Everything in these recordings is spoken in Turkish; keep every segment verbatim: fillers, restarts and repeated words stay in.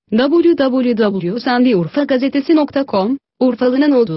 double-u double-u double-u nokta sendiurfagazetesi nokta com, Urfalı'nın olduğu.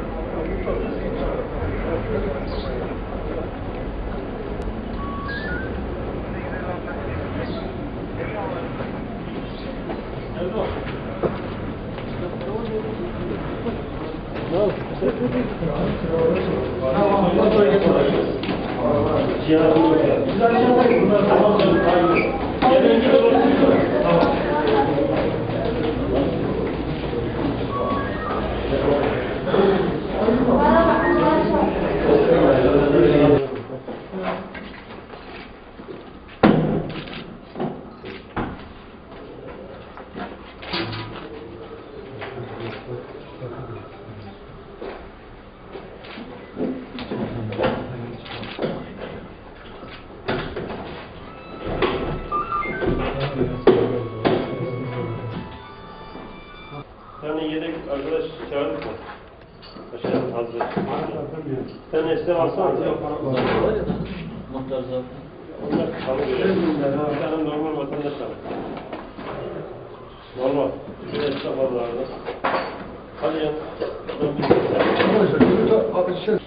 Yani yedek arkadaş çağırdık mı? Aşağıda hazır. Sen esne alsana. Muhtar zaten. Onlar kalıyor. Bir tane normal vatandaş alır. Normal. Bir esnaf alır. Hadi ya.